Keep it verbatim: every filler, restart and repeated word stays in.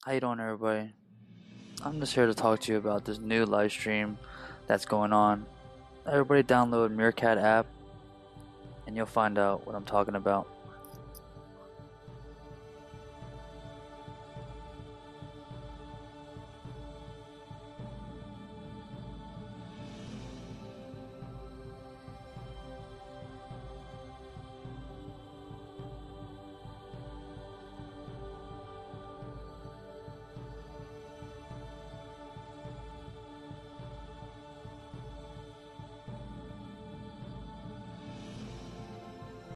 How you doing, everybody? I'm just here to talk to you about this new live stream that's going on. Everybody download Meerkat app and you'll find out what I'm talking about.